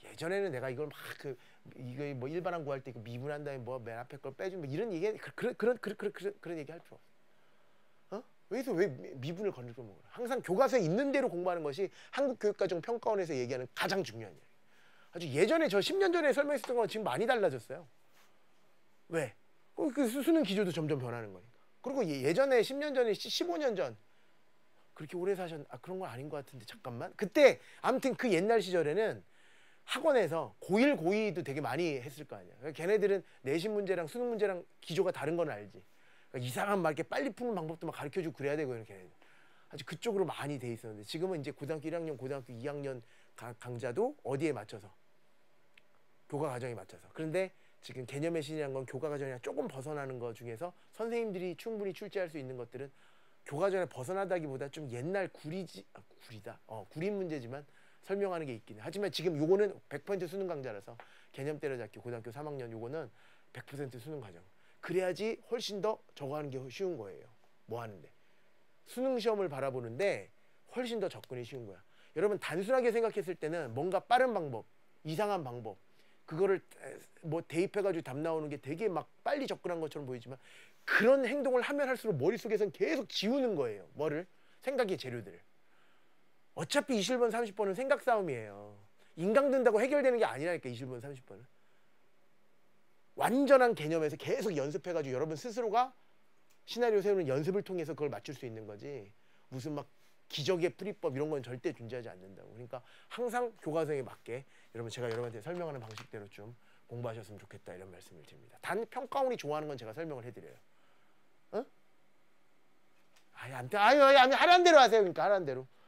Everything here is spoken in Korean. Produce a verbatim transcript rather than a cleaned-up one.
예전에는 내가 이걸 막 그 이거 뭐 일반항 구할 때 미분한 다음에 뭐 맨 앞에 걸 빼주면 뭐 이런 얘기 그, 그런 그런 그런 그런 그런, 그런 얘기 할 필요 없어. 어? 왜서 왜 미분을 건드려 먹어? 항상 교과서에 있는 대로 공부하는 것이 한국교육과정평가원에서 얘기하는 가장 중요한 일. 아주 예전에 저 십 년 전에 설명했었던 건 지금 많이 달라졌어요. 왜? 그 수능 기조도 점점 변하는 거니까. 그리고 예전에 십 년 전에 십오 년 전 그렇게 오래 사셨 아 그런 건 아닌 것 같은데 잠깐만. 그때 아무튼 그 옛날 시절에는 학원에서 고일 고이도 되게 많이 했을 거 아니야. 그러니까 걔네들은 내신 문제랑 수능 문제랑 기조가 다른 건 알지. 그러니까 이상한 막 이렇게 빨리 푸는 방법도 막 가르쳐주고 그래야 되고 이렇게 걔네들. 아주 그쪽으로 많이 돼 있었는데 지금은 이제 고등학교 일 학년, 고등학교 이 학년 강좌도 어디에 맞춰서 교과 과정에 맞춰서. 그런데 지금 개념의 신이라는 건 교과 과정이랑 조금 벗어나는 것 중에서 선생님들이 충분히 출제할 수 있는 것들은 교과 과정에 벗어나다기보다 좀 옛날 구리지 아, 구리다. 어, 구린 문제지만 설명하는 게 있긴 해. 하지만 지금 요거는 백 퍼센트 수능 강좌라서 개념 때려잡기 고등학교 삼 학년 요거는 백 퍼센트 수능 과정. 그래야지 훨씬 더 저거 하는 게 쉬운 거예요. 뭐 하는데. 수능 시험을 바라보는데 훨씬 더 접근이 쉬운 거야. 여러분 단순하게 생각했을 때는 뭔가 빠른 방법, 이상한 방법 그거를 뭐 대입해가지고 답 나오는 게 되게 막 빨리 접근한 것처럼 보이지만 그런 행동을 하면 할수록 머릿속에선 계속 지우는 거예요. 뭐를? 생각의 재료들을. 어차피 이십일 번, 삼십 번은 생각 싸움이에요. 인강 든다고 해결되는 게 아니라니까 이십일 번, 삼십 번은. 완전한 개념에서 계속 연습해가지고 여러분 스스로가 시나리오 세우는 연습을 통해서 그걸 맞출 수 있는 거지. 무슨 막 기적의 풀이법 이런 건 절대 존재하지 않는다고. 그러니까 항상 교과서에 맞게 여러분 제가 여러분한테 설명하는 방식대로 좀 공부하셨으면 좋겠다 이런 말씀을 드립니다. 단 평가원이 좋아하는 건 제가 설명을 해드려요. 어? 아니 안 돼. 아유, 아유, 하라는 대로 하세요. 그러니까 하라는 대로.